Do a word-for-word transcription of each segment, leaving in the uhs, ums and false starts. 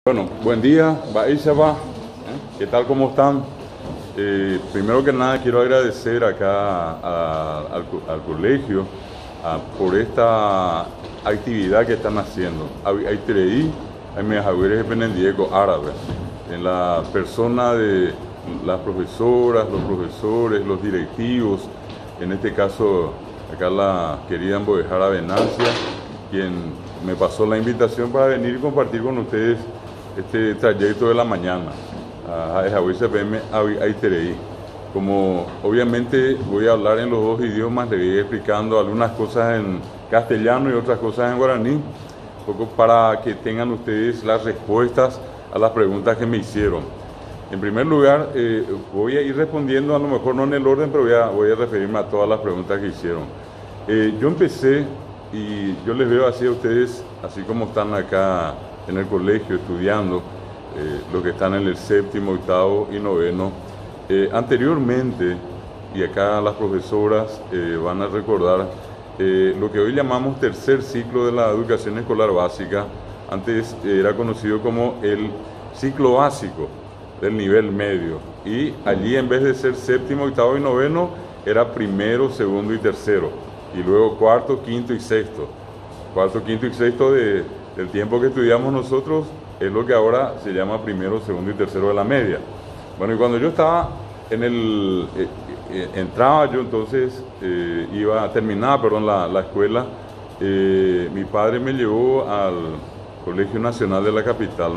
Bueno, buen día, Baishaba. ¿Qué tal? ¿Cómo están? Eh, primero que nada quiero agradecer acá a- al, co- al colegio a- por esta actividad que están haciendo. Hay treí, hay mejahueres penendieco árabe, en la persona de las profesoras, los profesores, los directivos, en este caso acá la querida Mbojara Venancia, quien me pasó la invitación para venir y compartir con ustedes este trayecto de la mañana a Jahuiza P M a Itereí. Como obviamente voy a hablar en los dos idiomas, le voy a ir explicando algunas cosas en castellano y otras cosas en guaraní, un poco para que tengan ustedes las respuestas a las preguntas que me hicieron. En primer lugar, eh, voy a ir respondiendo, a lo mejor no en el orden, pero voy a, voy a referirme a todas las preguntas que hicieron. Eh, yo empecé y yo les veo así a ustedes, así como están acá en el colegio estudiando, eh, los que están en el séptimo, octavo y noveno. Eh, anteriormente, y acá las profesoras eh, van a recordar, eh, lo que hoy llamamos tercer ciclo de la educación escolar básica, antes eh, era conocido como el ciclo básico del nivel medio, y allí en vez de ser séptimo, octavo y noveno, era primero, segundo y tercero, y luego cuarto, quinto y sexto. Cuarto, quinto y sexto de, del tiempo que estudiamos nosotros es lo que ahora se llama primero, segundo y tercero de la media. Bueno, y cuando yo estaba en el, eh, eh, entraba yo entonces, eh, iba, terminaba, perdón, la, la escuela, eh, mi padre me llevó al Colegio Nacional de la capital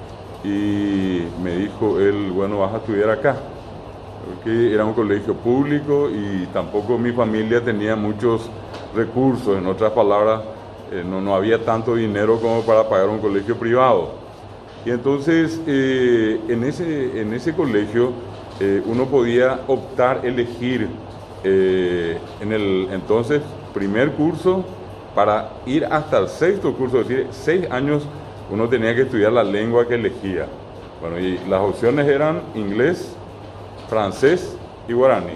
y me dijo él, bueno, vas a estudiar acá, porque era un colegio público y tampoco mi familia tenía muchos recursos, en otras palabras, eh, no, no había tanto dinero como para pagar un colegio privado. Y entonces eh, en, ese, en ese colegio eh, uno podía optar, elegir eh, en el entonces primer curso para ir hasta el sexto curso, es decir, seis años uno tenía que estudiar la lengua que elegía. Bueno, y las opciones eran inglés, francés y guaraní.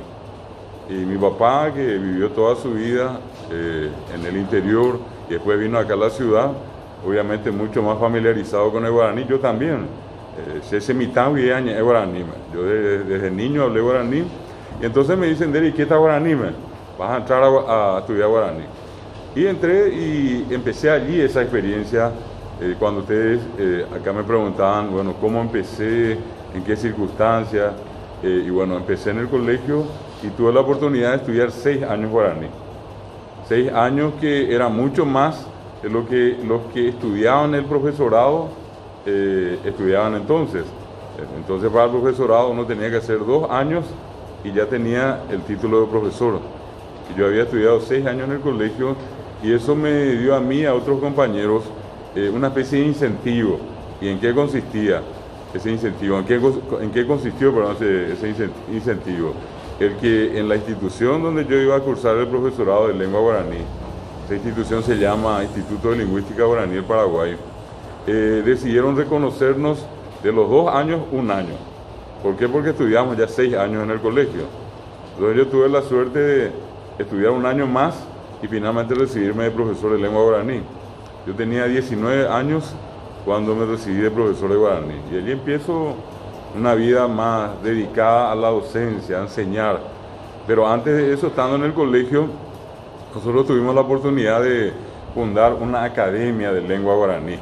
Y mi papá, que vivió toda su vida eh, en el interior y después vino acá a la ciudad, obviamente mucho más familiarizado con el guaraní, yo también. Eh, ese mitad y año es guaraní. Yo desde, desde niño hablé guaraní. Y entonces me dicen, Deri, ¿qué está guaraní? Vas a entrar a, a estudiar guaraní. Y entré y empecé allí esa experiencia. Eh, cuando ustedes eh, acá me preguntaban, bueno, ¿cómo empecé? ¿En qué circunstancias? Eh, y bueno, empecé en el colegio y tuve la oportunidad de estudiar seis años guaraní. Seis años que era mucho más de lo que los que estudiaban el profesorado eh, estudiaban entonces. Entonces para el profesorado uno tenía que hacer dos años y ya tenía el título de profesor. Y yo había estudiado seis años en el colegio y eso me dio a mí y a otros compañeros eh, una especie de incentivo. ¿Y en qué consistía ese incentivo? ¿En qué, en qué consistió perdón, ese, ese incentivo? El que en la institución donde yo iba a cursar el profesorado de lengua guaraní, esa institución se llama Instituto de Lingüística Guaraní del Paraguay, eh, decidieron reconocernos de los dos años, un año. ¿Por qué? Porque estudiamos ya seis años en el colegio. Entonces yo tuve la suerte de estudiar un año más y finalmente recibirme de profesor de lengua guaraní. Yo tenía diecinueve años cuando me recibí de profesor de guaraní y allí empiezo una vida más dedicada a la docencia, a enseñar. Pero antes de eso, estando en el colegio, nosotros tuvimos la oportunidad de fundar una academia de lengua guaraní.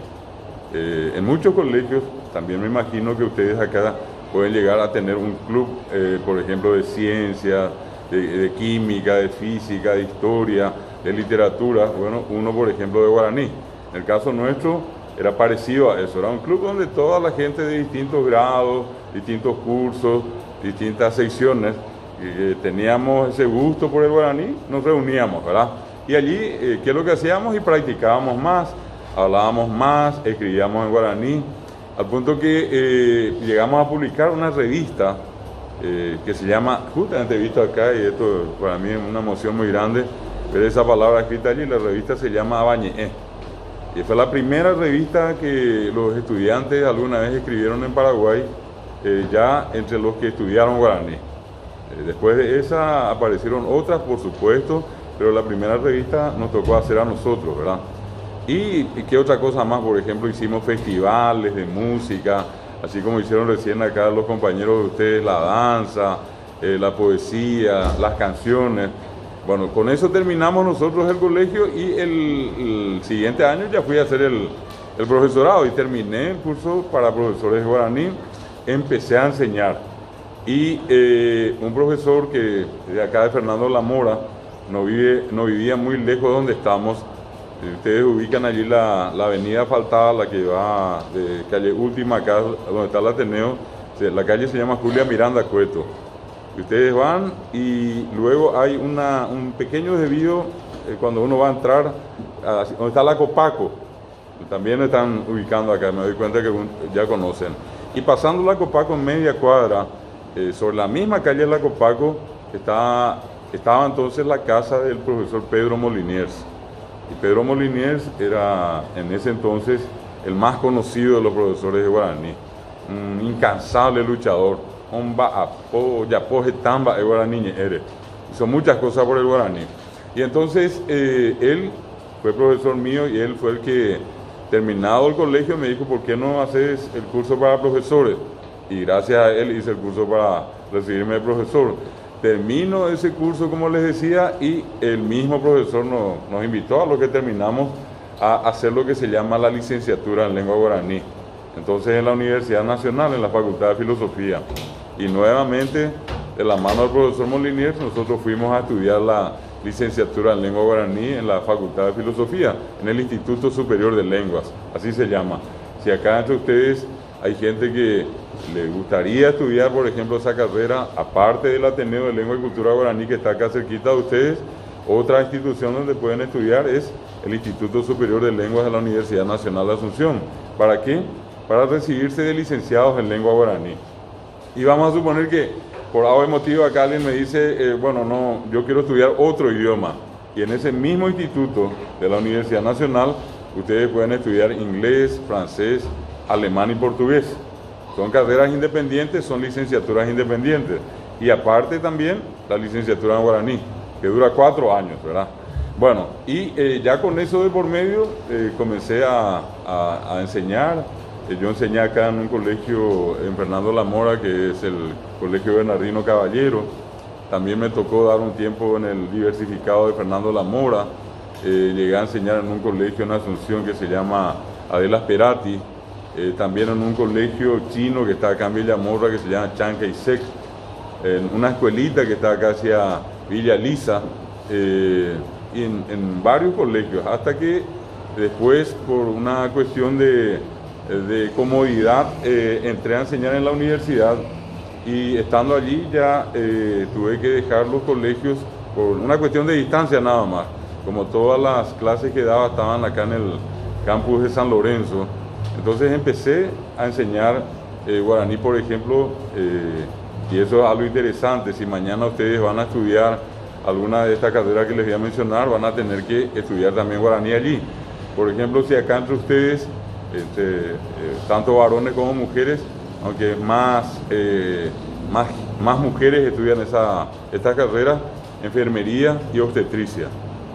Eh, en muchos colegios, también me imagino que ustedes acá pueden llegar a tener un club, eh, por ejemplo, de ciencia, de, de química, de física, de historia, de literatura. Bueno, uno, por ejemplo, de guaraní. En el caso nuestro, era parecido a eso, era un club donde toda la gente de distintos grados, distintos cursos, distintas secciones, eh, teníamos ese gusto por el guaraní, nos reuníamos, ¿verdad? Y allí, eh, ¿qué es lo que hacíamos? Y practicábamos más, hablábamos más, escribíamos en guaraní, al punto que eh, llegamos a publicar una revista eh, que se llama, justamente he visto acá, y esto para mí es una emoción muy grande, ver esa palabra escrita allí, la revista se llama Abañe'é. Y fue la primera revista que los estudiantes alguna vez escribieron en Paraguay, eh, ya entre los que estudiaron guaraní. Eh, después de esa aparecieron otras, por supuesto, pero la primera revista nos tocó hacer a nosotros, ¿verdad? Y, y qué otra cosa más, por ejemplo, hicimos festivales de música, así como hicieron recién acá los compañeros de ustedes, la danza, eh, la poesía, las canciones. Bueno, con eso terminamos nosotros el colegio y el, el siguiente año ya fui a hacer el, el profesorado y terminé el curso para profesores de guaraní, empecé a enseñar. Y eh, un profesor que de acá de Fernando La Mora, no, vive, no vivía muy lejos de donde estamos. Ustedes ubican allí la, la avenida asfaltada, la que va de calle Última, acá donde está el Ateneo. La calle se llama Julia Miranda Cueto. Ustedes van y luego hay una, un pequeño desvío eh, cuando uno va a entrar, a, donde está la Copaco. También están ubicando acá, me doy cuenta que ya conocen. Y pasando la Copaco en media cuadra, eh, sobre la misma calle de la Copaco, está, estaba entonces la casa del profesor Pedro Moliniers. Y Pedro Moliniers era en ese entonces el más conocido de los profesores de guaraní, un incansable luchador, un baapo, yapoje tamba de guaraní eres. Hizo muchas cosas por el guaraní. Y entonces eh, él fue profesor mío y él fue el que, terminado el colegio, me dijo, ¿por qué no haces el curso para profesores? Y gracias a él hice el curso para recibirme de profesor. Termino ese curso, como les decía, y el mismo profesor nos, nos invitó a los que terminamos a hacer lo que se llama la licenciatura en lengua guaraní. Entonces en la Universidad Nacional, en la Facultad de Filosofía. Y nuevamente, de la mano del profesor Moliniers, nosotros fuimos a estudiar la licenciatura en lengua guaraní en la Facultad de Filosofía, en el Instituto Superior de Lenguas, así se llama. Si acá entre ustedes hay gente que le gustaría estudiar, por ejemplo, esa carrera, aparte del Ateneo de Lengua y Cultura Guaraní que está acá cerquita de ustedes, otra institución donde pueden estudiar es el Instituto Superior de Lenguas de la Universidad Nacional de Asunción. ¿Para qué? Para recibirse de licenciados en lengua guaraní. Y vamos a suponer que por algún motivo acá alguien me dice, eh, bueno, no, yo quiero estudiar otro idioma. Y en ese mismo instituto de la Universidad Nacional, ustedes pueden estudiar inglés, francés, alemán y portugués. Son carreras independientes, son licenciaturas independientes. Y aparte también la licenciatura en guaraní, que dura cuatro años, ¿verdad? Bueno, y eh, ya con eso de por medio eh, comencé a, a, a enseñar. Eh, yo enseñé acá en un colegio en Fernando La Mora, que es el Colegio Bernardino Caballero. También me tocó dar un tiempo en el diversificado de Fernando La Mora. Eh, llegué a enseñar en un colegio en Asunción que se llama Adela Sperati. Eh, también en un colegio chino que está acá en Villamorra, que se llama Chiang Kai-shek, en una escuelita que está acá hacia Villa Lisa, eh, y en, en varios colegios, hasta que después, por una cuestión de, de comodidad, eh, entré a enseñar en la universidad y estando allí ya eh, tuve que dejar los colegios por una cuestión de distancia nada más. Como todas las clases que daba estaban acá en el campus de San Lorenzo, entonces empecé a enseñar eh, guaraní, por ejemplo, eh, y eso es algo interesante. Si mañana ustedes van a estudiar alguna de estas carreras que les voy a mencionar, van a tener que estudiar también guaraní allí. Por ejemplo, si acá entre ustedes, este, eh, tanto varones como mujeres, aunque más, eh, más, más mujeres estudian esa, esta carrera, enfermería y obstetricia.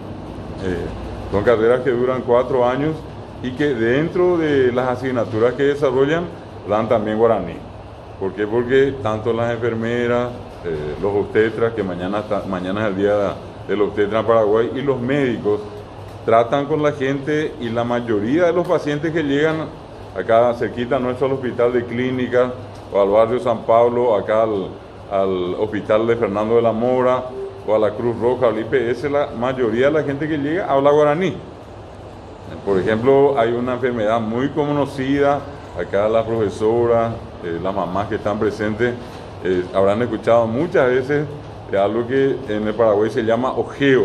Eh, son carreras que duran cuatro años y que dentro de las asignaturas que desarrollan dan también guaraní. ¿Por qué? Porque tanto las enfermeras, eh, los obstetras, que mañana, está, mañana es el día del obstetra en Paraguay, y los médicos tratan con la gente, y la mayoría de los pacientes que llegan acá cerquita, no es al hospital de clínicas o al barrio San Pablo, acá al, al hospital de Fernando de la Mora o a la Cruz Roja, al I P S, la mayoría de la gente que llega habla guaraní. Por ejemplo, hay una enfermedad muy conocida, acá las profesoras, eh, las mamás que están presentes, eh, habrán escuchado muchas veces de algo que en el Paraguay se llama ojeo.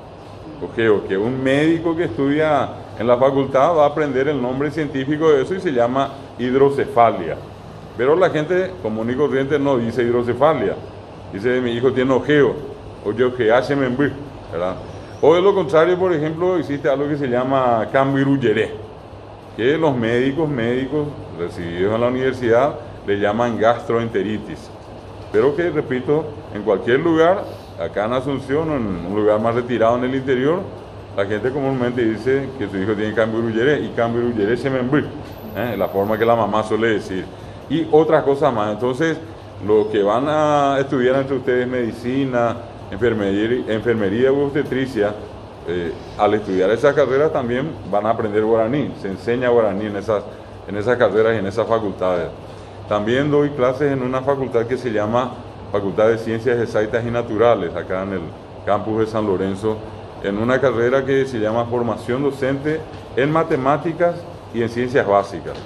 Ojeo, que un médico que estudia en la facultad va a aprender el nombre científico de eso y se llama hidrocefalia. Pero la gente común y corriente no dice hidrocefalia, dice mi hijo tiene ojeo, o yo que hace membrí, ¿verdad? O de lo contrario, por ejemplo, existe algo que se llama cambiruyeré, que los médicos, médicos recibidos en la universidad le llaman gastroenteritis. Pero que, repito, en cualquier lugar, acá en Asunción o en un lugar más retirado en el interior, la gente comúnmente dice que su hijo tiene Cambiruyere y Cambiruyere se membri, ¿eh? La forma que la mamá suele decir. Y otras cosas más. Entonces, los que van a estudiar entre ustedes medicina, enfermería, enfermería u obstetricia, eh, al estudiar esas carreras también van a aprender guaraní. Se enseña guaraní en esas, en esas carreras y en esas facultades. También doy clases en una facultad que se llama Facultad de Ciencias Exactas y Naturales, acá en el campus de San Lorenzo, en una carrera que se llama Formación Docente en Matemáticas y en Ciencias Básicas.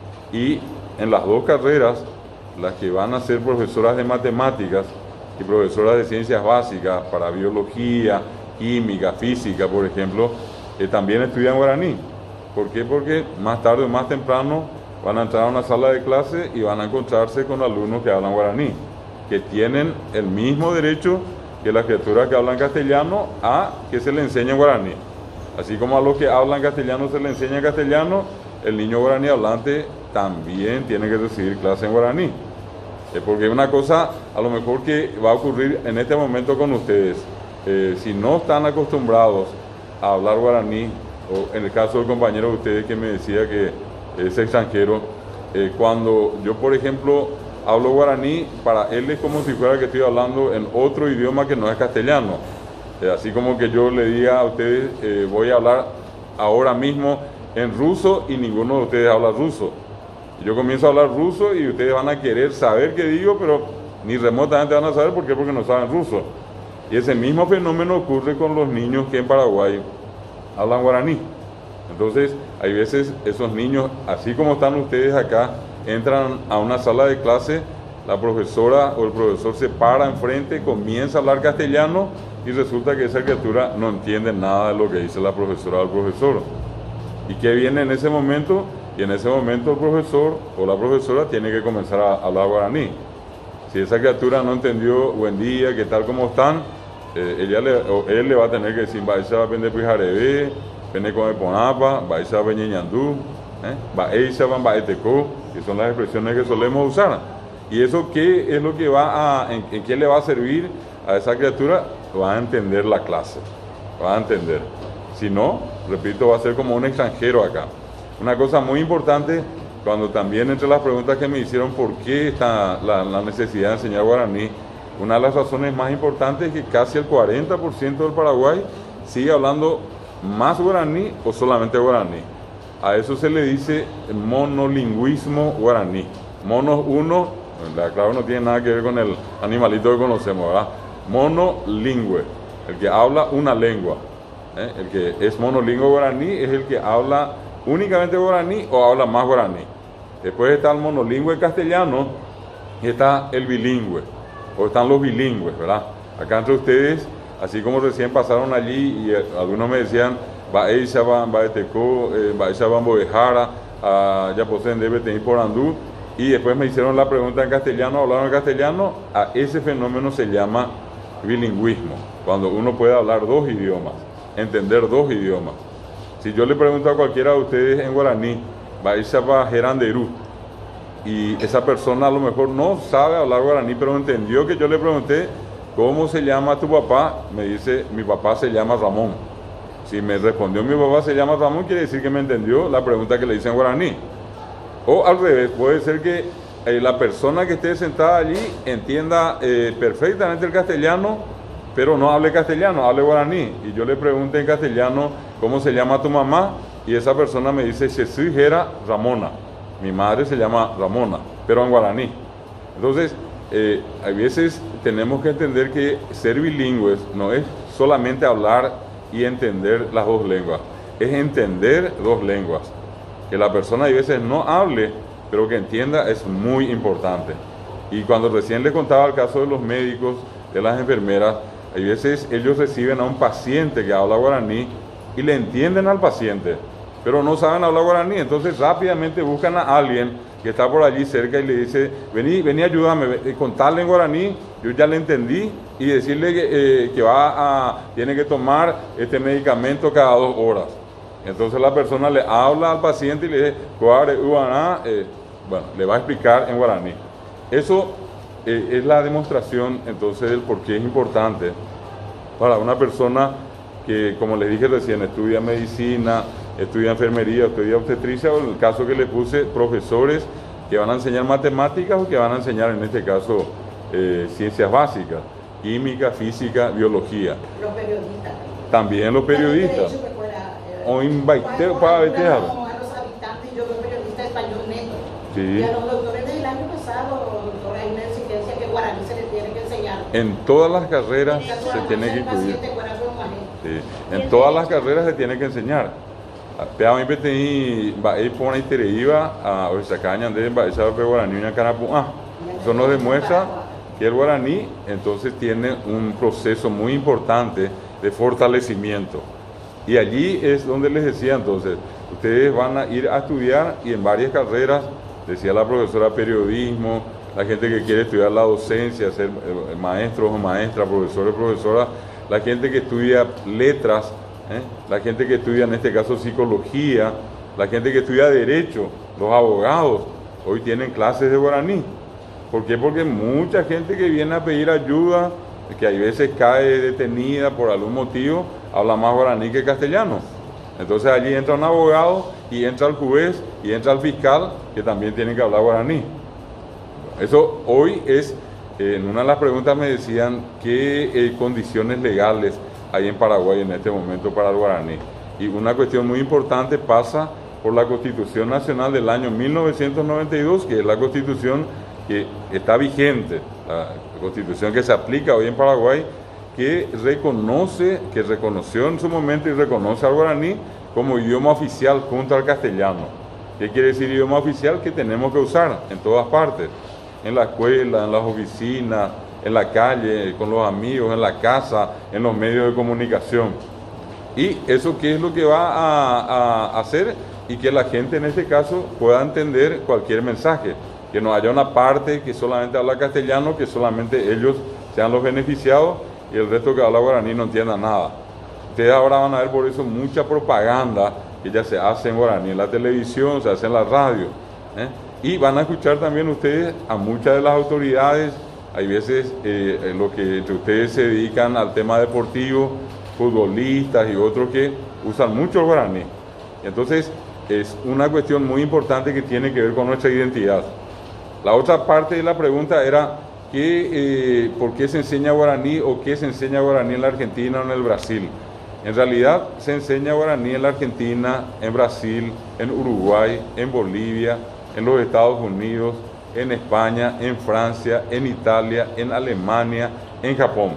Y en las dos carreras, las que van a ser profesoras de matemáticas y profesoras de ciencias básicas para biología, química, física, por ejemplo, eh, también estudian guaraní. ¿Por qué? Porque más tarde o más temprano van a entrar a una sala de clase y van a encontrarse con alumnos que hablan guaraní, que tienen el mismo derecho que las criaturas que hablan castellano a que se les enseñe guaraní. Así como a los que hablan castellano se les enseña castellano, el niño guaraní hablante también tiene que recibir clase en guaraní. Eh, porque una cosa a lo mejor que va a ocurrir en este momento con ustedes, eh, si no están acostumbrados a hablar guaraní, o en el caso del compañero de ustedes que me decía que es extranjero, eh, cuando yo por ejemplo hablo guaraní, para él es como si fuera que estoy hablando en otro idioma que no es castellano. Eh, así como que yo le diga a ustedes, eh, voy a hablar ahora mismo en ruso y ninguno de ustedes habla ruso. Yo comienzo a hablar ruso y ustedes van a querer saber qué digo, pero ni remotamente van a saber. ¿Por qué? Porque no saben ruso. Y ese mismo fenómeno ocurre con los niños que en Paraguay hablan guaraní. Entonces, hay veces esos niños, así como están ustedes acá, entran a una sala de clase, la profesora o el profesor se para enfrente, comienza a hablar castellano y resulta que esa criatura no entiende nada de lo que dice la profesora o el profesor. ¿Y qué viene en ese momento? Y en ese momento el profesor o la profesora tiene que comenzar a hablar guaraní. Si esa criatura no entendió buen día, qué tal, cómo están, eh, ella le, o él le va a tener que decir, Baisa va a vender pijarebe, vende come ponapa, Baisa va a ñandú, Baisa va a eteco, que son las expresiones que solemos usar. Y eso qué es lo que va a, en, en qué le va a servir a esa criatura, va a entender la clase, va a entender. Si no, repito, va a ser como un extranjero acá. Una cosa muy importante, cuando también entre las preguntas que me hicieron, ¿por qué está la, la necesidad de enseñar guaraní? Una de las razones más importantes es que casi el cuarenta por ciento del Paraguay sigue hablando más guaraní o solamente guaraní. A eso se le dice monolingüismo guaraní. Mono uno, la clave no tiene nada que ver con el animalito que conocemos, ¿verdad? Monolingüe, el que habla una lengua. ¿eh? El que es monolingüe guaraní es el que habla únicamente guaraní o habla más guaraní. Después está el monolingüe castellano y está el bilingüe, o están los bilingües, ¿verdad? Acá entre ustedes, así como recién pasaron allí y eh, algunos me decían, Baisa van, Baeteco, Baisa van Boejara, ya poseen debe tener por Andú, y después me hicieron la pregunta en castellano, hablaron en castellano. A ese fenómeno se llama bilingüismo, cuando uno puede hablar dos idiomas, entender dos idiomas. Si yo le pregunto a cualquiera de ustedes en guaraní, Baisa va Geranderú, y esa persona a lo mejor no sabe hablar guaraní, pero entendió que yo le pregunté, ¿cómo se llama tu papá? Me dice, mi papá se llama Ramón. Si me respondió mi papá se llama Ramón, quiere decir que me entendió la pregunta que le hice en guaraní. O al revés, puede ser que eh, la persona que esté sentada allí entienda eh, perfectamente el castellano, pero no hable castellano, hable guaraní. Y yo le pregunté en castellano, ¿cómo se llama tu mamá? Y esa persona me dice, Jesús era Ramona. Mi madre se llama Ramona, pero en guaraní. Entonces, eh, a veces tenemos que entender que ser bilingües no es solamente hablar y entender las dos lenguas, es entender dos lenguas. Que la persona a veces no hable, pero que entienda es muy importante. Y cuando recién les contaba el caso de los médicos, de las enfermeras, a veces ellos reciben a un paciente que habla guaraní y le entienden al paciente, pero no saben hablar guaraní, entonces rápidamente buscan a alguien que está por allí cerca y le dice, vení, vení, ayúdame, contarle en guaraní, yo ya le entendí, y decirle que, eh, que va a, tiene que tomar este medicamento cada dos horas. Entonces la persona le habla al paciente y le dice, eh, bueno, le va a explicar en guaraní. Eso eh, es la demostración entonces del por qué es importante para una persona que, como les dije recién, estudia medicina, estudia enfermería, estudia obstetricia, o en el caso que le puse, profesores que van a enseñar matemáticas o que van a enseñar, en este caso, eh, ciencias básicas, química, física, biología. Los periodistas. También los periodistas. O invaiter para vetear. A los habitantes, yo soy periodista español neto. Sí. Y a los doctores del año pasado, doctor, hay una exigencia que guaraní se les tiene que enseñar. En todas las carreras se tiene que incluir. Sí. En todas las carreras se tiene que enseñar. Pero a mí va a ir por una iteriva a Oaxaca, de esa guaraní una carapuá. Eso nos demuestra que el guaraní entonces tiene un proceso muy importante de fortalecimiento. Y allí es donde les decía entonces, ustedes van a ir a estudiar y en varias carreras, decía la profesora periodismo, la gente que quiere estudiar la docencia, ser maestros o maestras, profesores o profesoras, la gente que estudia letras, ¿eh? la gente que estudia en este caso psicología, la gente que estudia derecho, los abogados, hoy tienen clases de guaraní. ¿Por qué? Porque mucha gente que viene a pedir ayuda, que hay veces cae detenida por algún motivo, habla más guaraní que castellano. Entonces allí entra un abogado y entra el juez y entra el fiscal que también tienen que hablar guaraní. Eso hoy es, eh, en una de las preguntas me decían qué eh, condiciones legales hay en Paraguay en este momento para el guaraní. Y una cuestión muy importante pasa por la Constitución Nacional del año mil novecientos noventa y dos, que es la Constitución que está vigente, la Constitución que se aplica hoy en Paraguay, que reconoce, que reconoció en su momento y reconoce al guaraní como idioma oficial junto al castellano. ¿Qué quiere decir idioma oficial? Que tenemos que usar en todas partes, en la escuela, en las oficinas, en la calle, con los amigos, en la casa, en los medios de comunicación. ¿Y eso qué es lo que va a, a hacer? Y que la gente en este caso pueda entender cualquier mensaje, que no haya una parte que solamente habla castellano, que solamente ellos sean los beneficiados y el resto que habla guaraní no entienda nada. Ustedes ahora van a ver por eso mucha propaganda que ya se hace en guaraní, en la televisión, se hace en la radio, ¿eh? Y van a escuchar también ustedes a muchas de las autoridades, hay veces eh, lo que entre ustedes se dedican al tema deportivo, futbolistas y otros que usan mucho el guaraní. Entonces es una cuestión muy importante que tiene que ver con nuestra identidad. La otra parte de la pregunta era que, eh, ¿por qué se enseña guaraní o qué se enseña guaraní en la Argentina o en el Brasil? En realidad se enseña guaraní en la Argentina, en Brasil, en Uruguay, en Bolivia, en los Estados Unidos, en España, en Francia, en Italia, en Alemania, en Japón.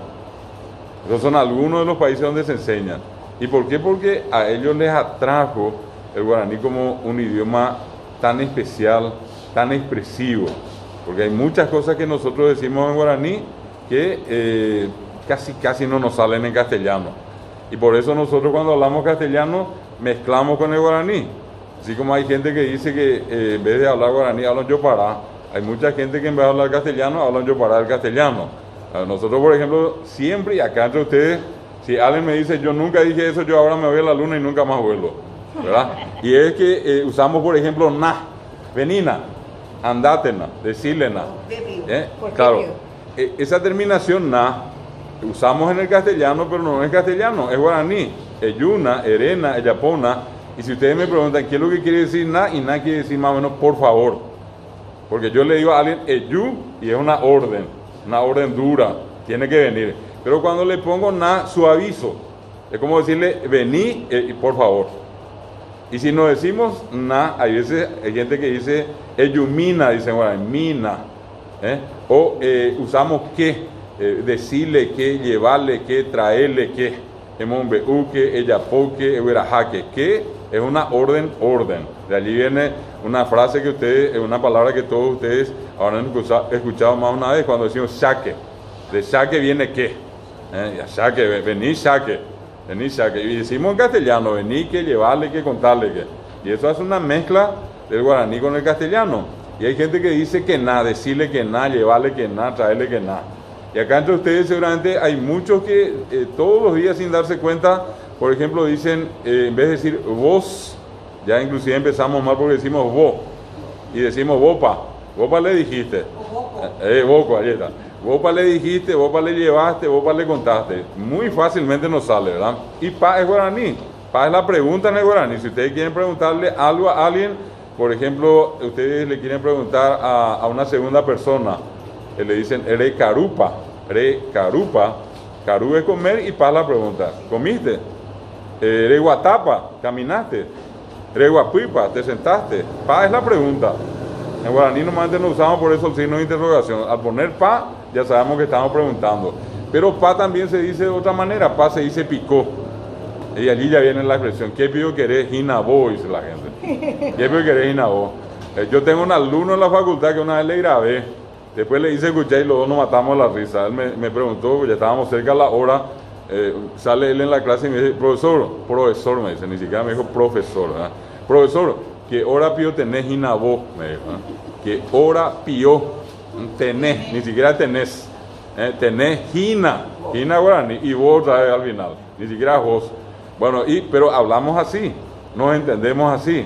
Esos son algunos de los países donde se enseña. ¿Y por qué? Porque a ellos les atrajo el guaraní como un idioma tan especial, tan expresivo, porque hay muchas cosas que nosotros decimos en guaraní que eh, casi casi no nos salen en castellano, y por eso nosotros cuando hablamos castellano mezclamos con el guaraní, así como hay gente que dice que eh, en vez de hablar guaraní hablan yopará, hay mucha gente que en vez de hablar castellano hablan yopará del castellano. Nosotros, por ejemplo, siempre, y acá entre ustedes, si alguien me dice yo nunca dije eso, yo ahora me voy a la luna y nunca más vuelvo, ¿verdad? Y es que eh, usamos, por ejemplo, na, venina, andátena, decílena. ¿Eh? Claro, eh, esa terminación na usamos en el castellano, pero no es castellano, es guaraní, eyuna, erena, eyapona. Y si ustedes me preguntan qué es lo que quiere decir na, y na quiere decir más o menos por favor, porque yo le digo a alguien eyu y es una orden, una orden dura, tiene que venir. Pero cuando le pongo na, suavizo, es como decirle vení, eh, por favor. Y si no decimos na, hay veces hay gente que dice eyumina, dicen bueno, mina, ¿eh? O eh, usamos que, eh, decirle que, llevarle que, traerle que, emonbeuque, eyapoque, everajaque, que es una orden, orden. De allí viene una frase que ustedes, es una palabra que todos ustedes habrán escuchado más una vez cuando decimos saque. De saque viene que, ¿eh? Saque, vení saque. Vení, saque. Y decimos en castellano, vení que, llevarle que, contarle que. Y eso hace una mezcla del guaraní con el castellano. Y hay gente que dice que nada, decirle que nada, llevarle que nada, traerle que nada. Y acá entre ustedes seguramente hay muchos que eh, todos los días sin darse cuenta, por ejemplo, dicen, eh, en vez de decir vos, ya inclusive empezamos mal porque decimos vos. Y decimos bopa. Bopa le dijiste. O boco. Eh, boco, ahí está. Vos pa le dijiste, vos pa le llevaste, vos pa le contaste. Muy fácilmente nos sale, ¿verdad? Y pa es guaraní. Pa es la pregunta en el guaraní. Si ustedes quieren preguntarle algo a alguien, por ejemplo, ustedes le quieren preguntar a, a una segunda persona, eh, le dicen, ere carupa, ere carupa. Caru es comer y pa es la pregunta. ¿Comiste? Ere guatapa, caminaste. Ere guapipa, te sentaste. Pa es la pregunta. En guaraní normalmente no usamos por eso el signo de interrogación. Al poner pa, ya sabemos que estamos preguntando. Pero pa también se dice de otra manera. Pa se dice picó. Y allí ya viene la expresión. ¿Qué pido querés? Hinabó, dice la gente. ¿Qué pido querés? Hinabó. Eh, yo tengo un alumno en la facultad que una vez le grabé. Después le hice escuchar y los dos nos matamos la risa. Él me, me preguntó, ya estábamos cerca de la hora. Eh, sale él en la clase y me dice, profesor, profesor, me dice. Ni siquiera me dijo profesor, ¿verdad? Profesor, ¿qué hora pío tenés hinabó? Me dijo, ¿eh? ¿Qué hora pío tenés? Ni siquiera tenés. ¿eh? Tenés hina. Hina guaraní. Y vos otra vez al final. Ni siquiera vos. Bueno, y, pero hablamos así. Nos entendemos así.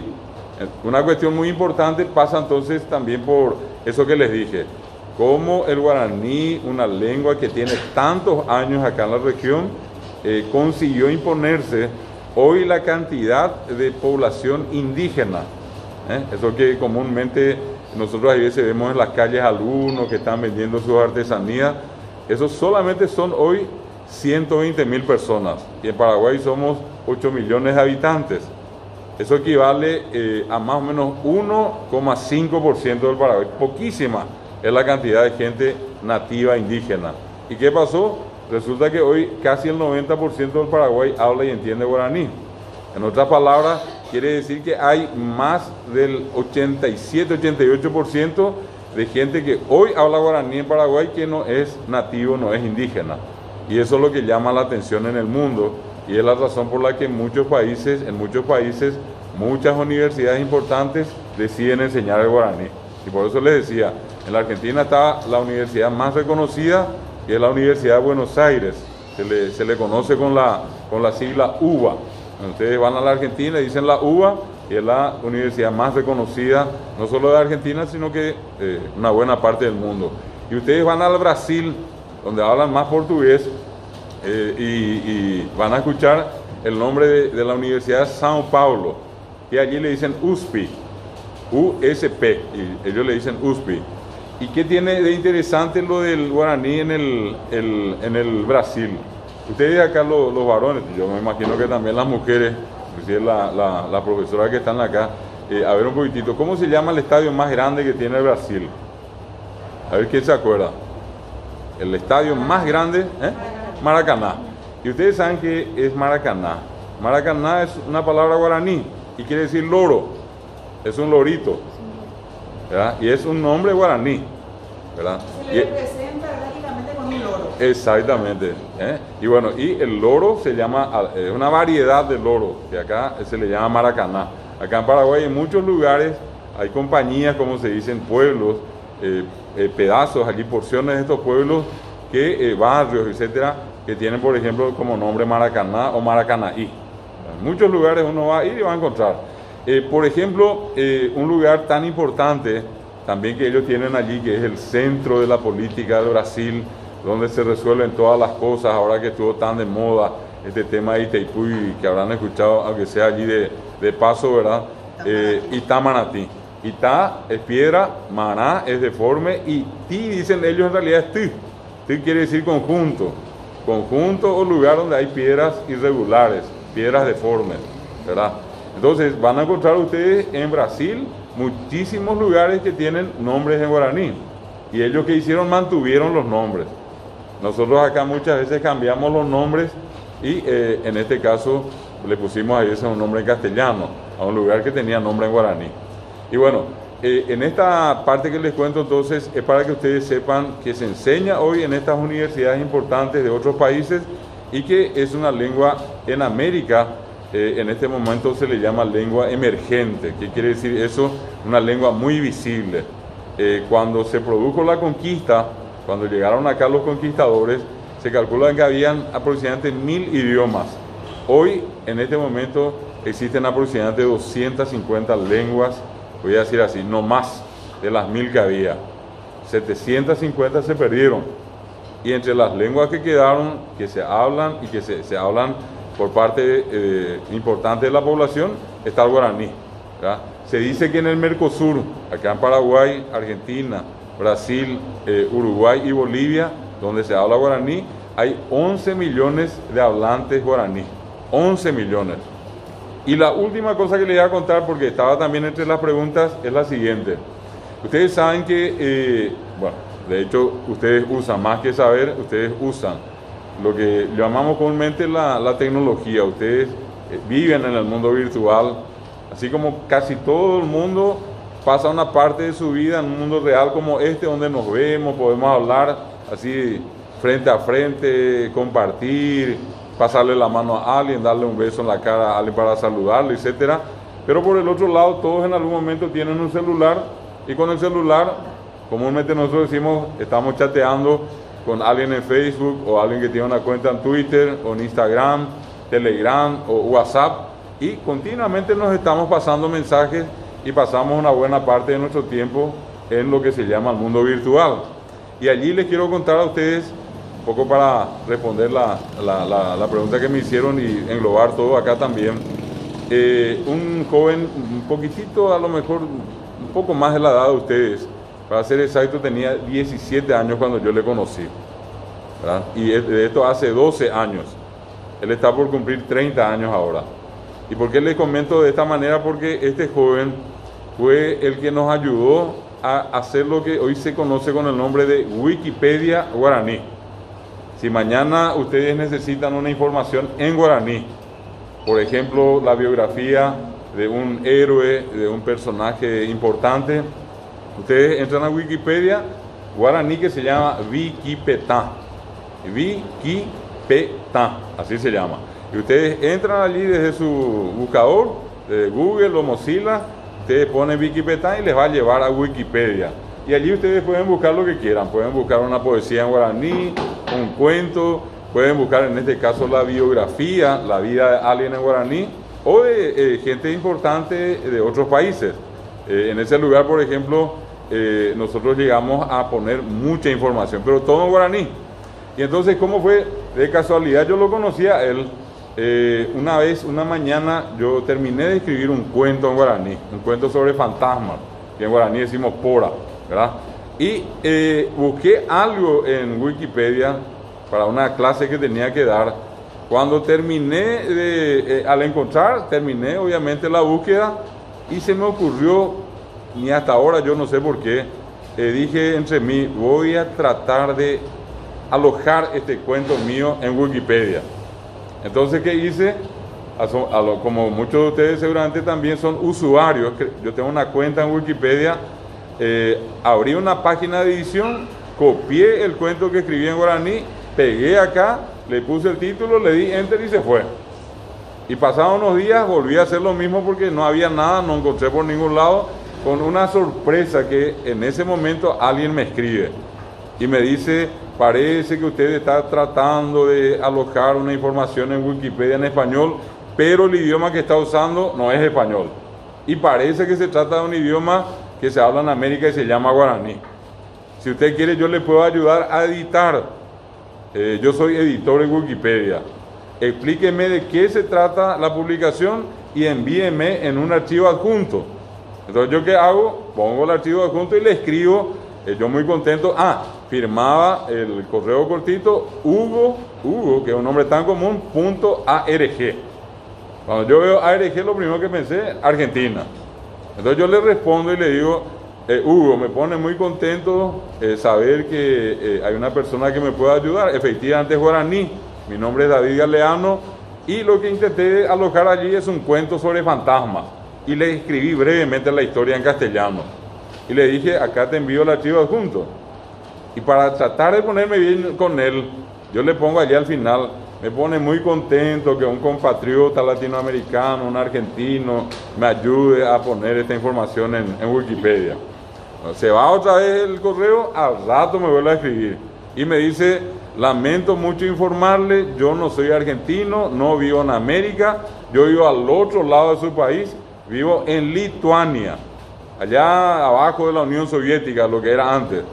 Una cuestión muy importante pasa entonces también por eso que les dije. Cómo el guaraní, una lengua que tiene tantos años acá en la región, eh, consiguió imponerse hoy la cantidad de población indígena. ¿eh? Eso que comúnmente nosotros a veces vemos en las calles algunos que están vendiendo sus artesanías. Esos solamente son hoy ciento veinte mil personas. Y en Paraguay somos ocho millones de habitantes. Eso equivale eh, a más o menos uno coma cinco por ciento del Paraguay. Poquísima es la cantidad de gente nativa indígena. ¿Y qué pasó? Resulta que hoy casi el noventa por ciento del Paraguay habla y entiende guaraní. En otras palabras, quiere decir que hay más del ochenta y siete, ochenta y ocho por ciento de gente que hoy habla guaraní en Paraguay que no es nativo, no es indígena. Y eso es lo que llama la atención en el mundo. Y es la razón por la que en muchos países, en muchos países, muchas universidades importantes deciden enseñar el guaraní. Y por eso les decía, en la Argentina está la universidad más reconocida, que es la Universidad de Buenos Aires. Se le, se le conoce con la, con la sigla U B A. Ustedes van a la Argentina y dicen la U B A, que es la universidad más reconocida, no solo de Argentina, sino que eh, una buena parte del mundo. Y ustedes van al Brasil, donde hablan más portugués, Eh, y, y van a escuchar el nombre de, de la Universidad de São Paulo, que allí le dicen U S P, U S P, y ellos le dicen U S P. ¿Y qué tiene de interesante lo del guaraní en el, el, en el Brasil? Ustedes acá los, los varones, yo me imagino que también las mujeres, inclusive la, la, la profesora que están acá, eh, a ver un poquitito, ¿cómo se llama el estadio más grande que tiene el Brasil? A ver quién se acuerda. El estadio más grande, ¿eh? Maracaná. Y ustedes saben que es Maracaná. Maracaná es una palabra guaraní y quiere decir loro. Es un lorito, ¿verdad? Y es un nombre guaraní, ¿verdad? Se le representa prácticamente con un loro. Exactamente. ¿eh? Y bueno, y el loro se llama, es una variedad de loro, que acá se le llama Maracaná. Acá en Paraguay en muchos lugares hay compañías, como se dicen, pueblos, eh, eh, pedazos, aquí porciones de estos pueblos, que eh, barrios, etcétera, que tienen, por ejemplo, como nombre Maracaná o Maracanaí. En muchos lugares uno va a ir y va a encontrar. Eh, por ejemplo, eh, un lugar tan importante también que ellos tienen allí, que es el centro de la política de Brasil, donde se resuelven todas las cosas, ahora que estuvo tan de moda este tema de Itaipú, que habrán escuchado, aunque sea allí de, de paso, ¿verdad? Eh, Itamanatí. Ita es piedra, maná es deforme, y ti, dicen ellos, en realidad es ti. Ti quiere decir conjunto. Conjunto o lugar donde hay piedras irregulares, piedras deformes, ¿verdad? Entonces van a encontrar ustedes en Brasil muchísimos lugares que tienen nombres en guaraní. Y ellos que hicieron mantuvieron los nombres. Nosotros acá muchas veces cambiamos los nombres y eh, en este caso le pusimos a veces un nombre en castellano, a un lugar que tenía nombre en guaraní. Y bueno, Eh, en esta parte que les cuento entonces es para que ustedes sepan que se enseña hoy en estas universidades importantes de otros países y que es una lengua en América, eh, en este momento se le llama lengua emergente. ¿Qué quiere decir eso? Una lengua muy visible. Eh, cuando se produjo la conquista, cuando llegaron acá los conquistadores, se calcula que habían aproximadamente mil idiomas. Hoy, en este momento, existen aproximadamente doscientas cincuenta lenguas, voy a decir así, no más de las mil que había. setecientas cincuenta se perdieron. Y entre las lenguas que quedaron, que se hablan y que se, se hablan por parte eh, importante de la población, está el guaraní, ¿verdad? Se dice que en el Mercosur, acá en Paraguay, Argentina, Brasil, eh, Uruguay y Bolivia, donde se habla guaraní, hay once millones de hablantes guaraní, once millones. Y la última cosa que les voy a contar, porque estaba también entre las preguntas, es la siguiente. Ustedes saben que, eh, bueno, de hecho, ustedes usan, más que saber, ustedes usan lo que llamamos comúnmente la, la tecnología. Ustedes eh, viven en el mundo virtual, así como casi todo el mundo pasa una parte de su vida en un mundo real como este, donde nos vemos, podemos hablar así frente a frente, compartir, pasarle la mano a alguien, darle un beso en la cara a alguien para saludarle, etcétera. Pero por el otro lado, todos en algún momento tienen un celular, y con el celular, comúnmente nosotros decimos, estamos chateando con alguien en Facebook, o alguien que tiene una cuenta en Twitter, o en Instagram, Telegram, o WhatsApp, y continuamente nos estamos pasando mensajes, y pasamos una buena parte de nuestro tiempo en lo que se llama el mundo virtual. Y allí les quiero contar a ustedes, un poco para responder la, la, la, la pregunta que me hicieron y englobar todo acá también, eh, un joven un poquitito, a lo mejor un poco más de la edad de ustedes, para ser exacto, tenía diecisiete años cuando yo le conocí, ¿verdad? Y de esto hace doce años. Él está por cumplir treinta años ahora. ¿Y por qué les comento de esta manera? Porque este joven fue el que nos ayudó a hacer lo que hoy se conoce con el nombre de Wikipedia Guaraní. Si mañana ustedes necesitan una información en guaraní, por ejemplo, la biografía de un héroe, de un personaje importante, ustedes entran a Wikipedia guaraní, que se llama Wikipetá. Wikipetá, así se llama. Y ustedes entran allí desde su buscador, de Google o Mozilla, ustedes ponen Wikipetá y les va a llevar a Wikipedia. Y allí ustedes pueden buscar lo que quieran, pueden buscar una poesía en guaraní, un cuento, pueden buscar en este caso la biografía, la vida de alguien en guaraní, o de eh, gente importante de otros países. Eh, en ese lugar, por ejemplo, eh, nosotros llegamos a poner mucha información, pero todo en guaraní. Y entonces, ¿cómo fue? De casualidad yo lo conocía a él. Eh, una vez, una mañana, yo terminé de escribir un cuento en guaraní, un cuento sobre fantasmas, que en guaraní decimos pora, ¿verdad? Y eh, busqué algo en Wikipedia para una clase que tenía que dar. Cuando terminé, de, eh, al encontrar, terminé obviamente la búsqueda, y se me ocurrió, ni hasta ahora yo no sé por qué, eh, dije entre mí, voy a tratar de alojar este cuento mío en Wikipedia. Entonces, ¿qué hice? Como muchos de ustedes seguramente también son usuarios, yo tengo una cuenta en Wikipedia, eh, abrí una página de edición, copié el cuento que escribí en guaraní, pegué acá, le puse el título, le di enter y se fue. Y pasados unos días volví a hacer lo mismo porque no había nada, no encontré por ningún lado, con una sorpresa que en ese momento alguien me escribe y me dice, parece que usted está tratando de alojar una información en Wikipedia en español, pero el idioma que está usando no es español. Y parece que se trata de un idioma que se habla en América y se llama guaraní. Si usted quiere, yo le puedo ayudar a editar. Eh, yo soy editor en Wikipedia. Explíqueme de qué se trata la publicación y envíeme en un archivo adjunto. Entonces, ¿yo qué hago? Pongo el archivo adjunto y le escribo, eh, yo muy contento, ah, firmaba el correo cortito, Hugo, Hugo, que es un nombre tan común, punto A R G. Cuando yo veo A R G, lo primero que pensé, Argentina. Entonces yo le respondo y le digo, eh, Hugo, me pone muy contento eh, saber que eh, hay una persona que me puede ayudar. Efectivamente es guaraní, mi nombre es David Galeano, y lo que intenté alojar allí es un cuento sobre fantasmas. Y le escribí brevemente la historia en castellano. Y le dije, acá te envío el archivo adjunto. Y para tratar de ponerme bien con él, yo le pongo allí al final, me pone muy contento que un compatriota latinoamericano, un argentino, me ayude a poner esta información en, en Wikipedia. Se va otra vez el correo, al rato me vuelve a escribir. Y me dice, lamento mucho informarle, yo no soy argentino, no vivo en América, yo vivo al otro lado de su país, vivo en Lituania, allá abajo de la Unión Soviética, lo que era antes.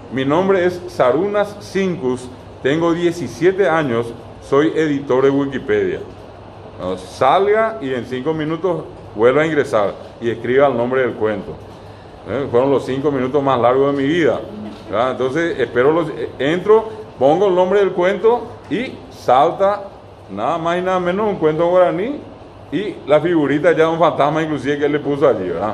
Mi nombre es Sarunas Sincus, tengo diecisiete años, soy editor de Wikipedia. No, salga y en cinco minutos vuelva a ingresar y escriba el nombre del cuento. ¿Eh? Fueron los cinco minutos más largos de mi vida. ¿Verdad? Entonces, espero los, entro, pongo el nombre del cuento y salta nada más y nada menos un cuento guaraní y la figurita ya de un fantasma inclusive que él le puso allí, ¿verdad?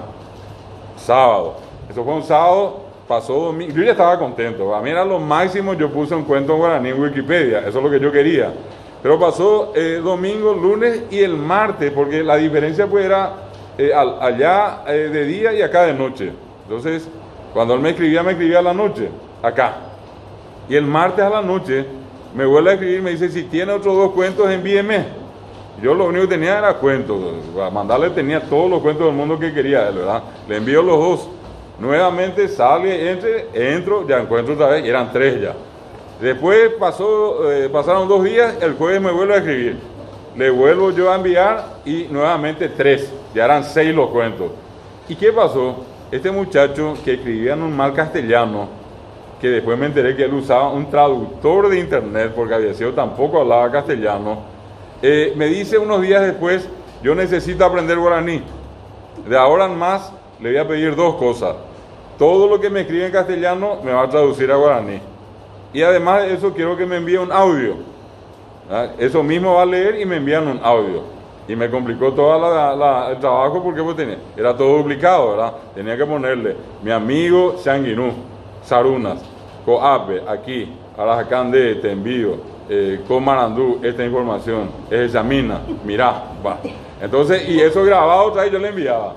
Sábado. Eso fue un sábado, pasó domingo. Yo ya estaba contento. A mí era lo máximo, yo puse un cuento guaraní en Wikipedia. Eso es lo que yo quería. Pero pasó eh, domingo, lunes y el martes, porque la diferencia pues era eh, al, allá eh, de día y acá de noche. Entonces, cuando él me escribía, me escribía a la noche, acá. Y el martes a la noche me vuelve a escribir, me dice, si tiene otros dos cuentos, envíeme. Yo lo único que tenía era cuentos. Para mandarle tenía todos los cuentos del mundo que quería él, ¿verdad? Le envío los dos. Nuevamente sale, entre, entro, ya encuentro otra vez, y eran tres ya. Después pasó, eh, pasaron dos días, el jueves me vuelve a escribir. Le vuelvo yo a enviar y nuevamente tres, ya eran seis los cuentos. ¿Y qué pasó? Este muchacho que escribía en un mal castellano, que después me enteré que él usaba un traductor de internet, porque había sido tampoco hablaba castellano, eh, me dice unos días después, yo necesito aprender guaraní. De ahora en más le voy a pedir dos cosas. Todo lo que me escribe en castellano me va a traducir a guaraní. Y además de eso quiero que me envíe un audio. ¿Ah? Eso mismo va a leer y me envían un audio. Y me complicó todo la, la, el trabajo porque pues, tenía, era todo duplicado, ¿verdad? Tenía que ponerle mi amigo Shanguinú, Sarunas, Coape, aquí, Arajacande, te envío, eh, Comarandú, esta información, es examina, mirá, va. Entonces, y eso grabado otra vez yo le enviaba.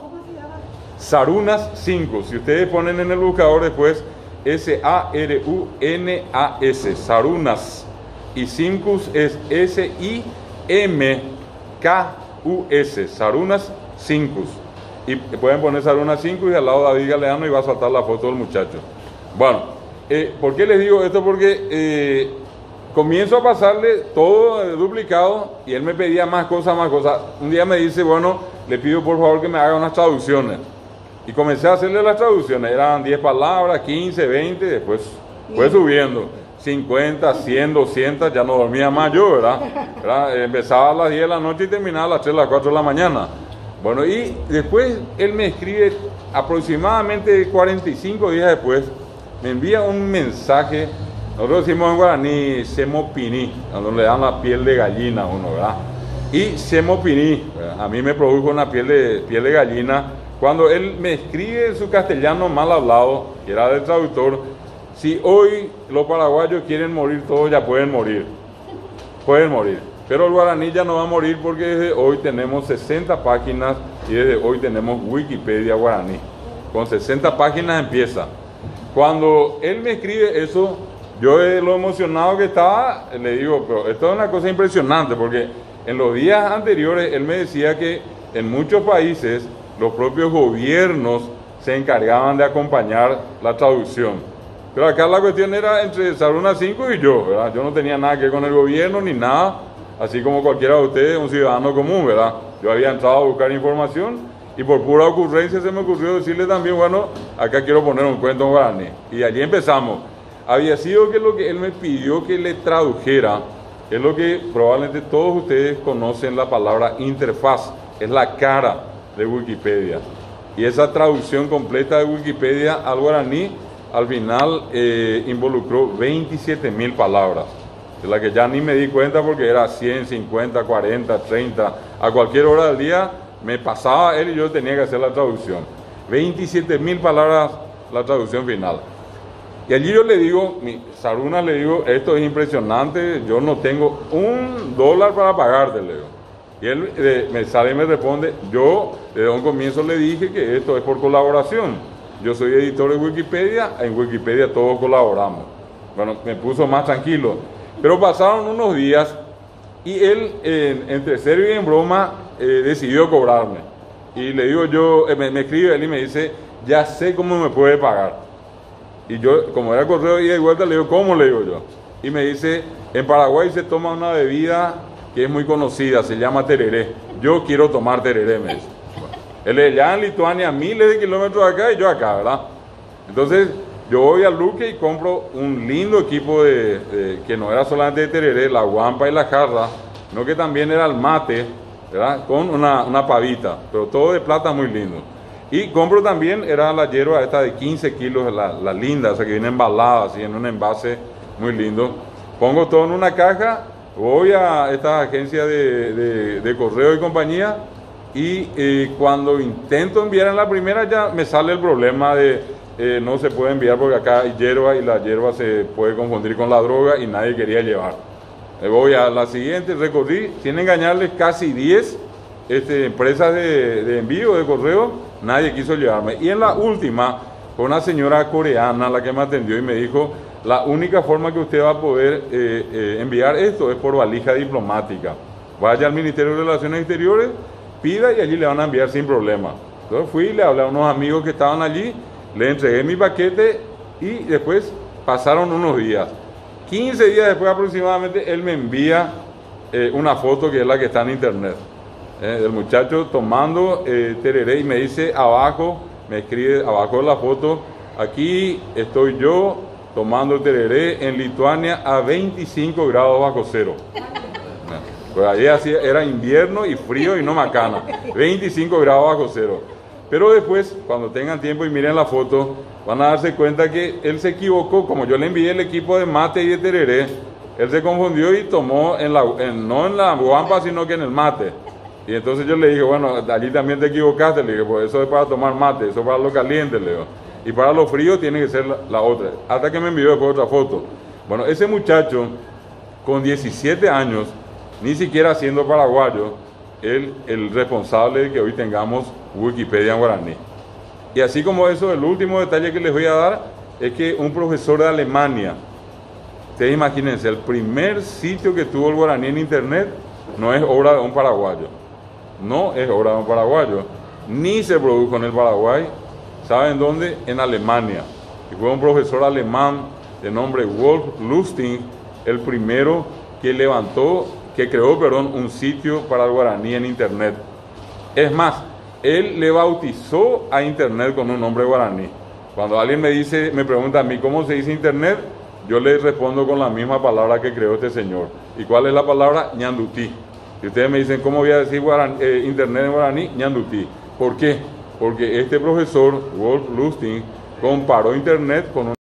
Sarunas cinco, si ustedes ponen en el buscador después, S A R U N A S, Sarunas, y Sincus es S I M K U S, Sarunas Sincus. Y pueden poner Sarunas Sincus y al lado David Galeano y va a saltar la foto del muchacho. Bueno, eh, ¿por qué les digo esto? Porque eh, comienzo a pasarle todo eh, duplicado y él me pedía más cosas, más cosas. Un día me dice, bueno, le pido por favor que me haga unas traducciones. Y comencé a hacerle las traducciones, eran diez palabras, quince, veinte, después fue subiendo, cincuenta, cien, doscientas, ya no dormía más yo, ¿verdad? ¿verdad? Empezaba a las diez de la noche y terminaba a las tres, a las cuatro de la mañana. Bueno, y después él me escribe aproximadamente cuarenta y cinco días después, me envía un mensaje, nosotros decimos en guaraní, semopini, cuando le dan la piel de gallina a uno, ¿verdad? Y semopini, ¿verdad? A mí me produjo una piel de, piel de gallina. Cuando él me escribe en su castellano mal hablado, que era del traductor, si hoy los paraguayos quieren morir todos, ya pueden morir. Pueden morir. Pero el guaraní ya no va a morir porque desde hoy tenemos sesenta páginas y desde hoy tenemos Wikipedia guaraní. Con sesenta páginas empieza. Cuando él me escribe eso, yo de lo emocionado que estaba, le digo, pero esto es una cosa impresionante porque en los días anteriores él me decía que en muchos países los propios gobiernos se encargaban de acompañar la traducción. Pero acá la cuestión era entre Sarunas cinco y yo, ¿verdad? Yo no tenía nada que ver con el gobierno ni nada, así como cualquiera de ustedes, un ciudadano común, ¿verdad? Yo había entrado a buscar información y por pura ocurrencia se me ocurrió decirle también, bueno, acá quiero poner un cuento en guaraní. Y allí empezamos. Había sido que lo que él me pidió que le tradujera es lo que probablemente todos ustedes conocen la palabra interfaz, es la cara de Wikipedia. Y esa traducción completa de Wikipedia al guaraní al final eh, involucró veintisiete mil palabras, de la que ya ni me di cuenta porque era cien, cincuenta, cuarenta, treinta, a cualquier hora del día me pasaba él y yo tenía que hacer la traducción. veintisiete mil palabras la traducción final. Y allí yo le digo, mi Saruna le digo, esto es impresionante, yo no tengo un dólar para pagarte, le digo. Y él eh, me sale y me responde, yo desde un comienzo le dije que esto es por colaboración. Yo soy editor de Wikipedia, en Wikipedia todos colaboramos. Bueno, me puso más tranquilo. Pero pasaron unos días y él, eh, entre serio y en broma, eh, decidió cobrarme. Y le digo yo, eh, me, me escribe él y me dice, ya sé cómo me puede pagar. Y yo, como era correo de ida y vuelta, le digo, ¿cómo? Le digo yo. Y me dice, en Paraguay se toma una bebida que es muy conocida, se llama tereré. Yo quiero tomar tereré, me dice. Él es allá en Lituania, miles de kilómetros de acá y yo acá, ¿verdad? Entonces, Yo voy al Luque y compro un lindo equipo de, de- que no era solamente de tereré, la guampa y la jarra, sino que también era el mate, ¿verdad? Con una, una pavita, pero todo de plata muy lindo. Y compro también, era la hierba esta de quince kilos, la, la linda, o sea que viene embalada así en un envase muy lindo. Pongo todo en una caja, voy a esta agencia de, de, de correo y compañía y eh, cuando intento enviar en la primera ya me sale el problema de eh, no se puede enviar porque acá hay hierba y la hierba se puede confundir con la droga y nadie quería llevar. Eh, voy a la siguiente, recorrí, sin engañarles, casi diez este, empresas de, de envío de correo, nadie quiso llevarme. Y en la última, fue una señora coreana la que me atendió y me dijo, la única forma que usted va a poder eh, eh, enviar esto es por valija diplomática. Vaya al Ministerio de Relaciones Exteriores, pida y allí le van a enviar sin problema. Entonces fui, le hablé a unos amigos que estaban allí, le entregué mi paquete y después pasaron unos días. quince días después aproximadamente, él me envía eh, una foto que es la que está en internet. Eh, del muchacho tomando eh, tereré y me dice abajo, me escribe abajo de la foto, aquí estoy yo tomando tereré en Lituania a veinticinco grados bajo cero. Pues ahí hacía, era invierno y frío y no macana, veinticinco grados bajo cero. Pero después, cuando tengan tiempo y miren la foto, van a darse cuenta que él se equivocó, como yo le envié el equipo de mate y de tereré, él se confundió y tomó, en la, en, no en la guampa, sino que en el mate. Y entonces yo le dije, bueno, allí también te equivocaste, le dije, pues eso es para tomar mate, eso es para lo caliente, le digo. Y para lo frío tiene que ser la, la otra. Hasta que me envió después otra foto. Bueno, ese muchacho, con diecisiete años, ni siquiera siendo paraguayo, él el responsable de que hoy tengamos Wikipedia en guaraní. Y así como eso, el último detalle que les voy a dar es que un profesor de Alemania, ustedes imagínense, el primer sitio que tuvo el guaraní en internet no es obra de un paraguayo, no es obra de un paraguayo, ni se produjo en el Paraguay. ¿Saben dónde? En Alemania. Y fue un profesor alemán de nombre Wolf Lustig, el primero que levantó, que creó, perdón, un sitio para el guaraní en internet. Es más, él le bautizó a internet con un nombre guaraní. Cuando alguien me dice, me pregunta a mí cómo se dice internet, yo le respondo con la misma palabra que creó este señor. ¿Y cuál es la palabra? Ñandutí. Si ustedes me dicen cómo voy a decir guaraní, eh, internet en guaraní, Ñandutí. ¿Por qué? Porque este profesor, Wolf Lustig, comparó internet con un